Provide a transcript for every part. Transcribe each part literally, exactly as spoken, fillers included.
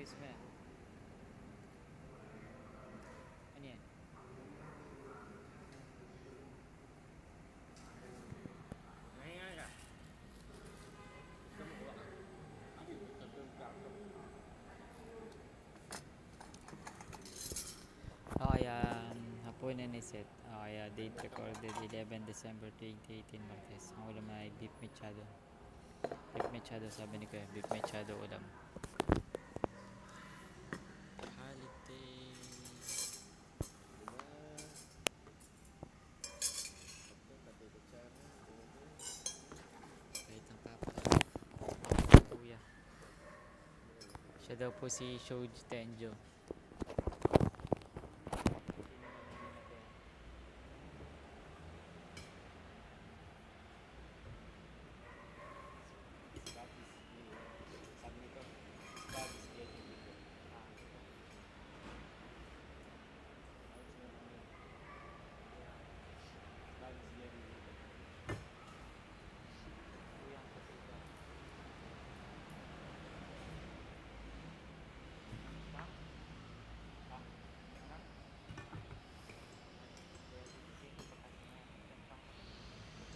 ayos mo yan. Ano yan? Ngayon ka. Kumukuha ka. Okay, um, hapunan ni Set. Okay, uh, date recorded eleven December twenty eighteen Martes. Ang ulam ay beef mechado. Beef mechado, sabi ni Kuya. Beef mechado ulam. Holiday. Wait ang papa. Kuya. Siya daw po si Shoji Tenjo.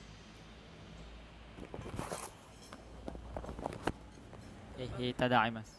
Eh, itadakimasu.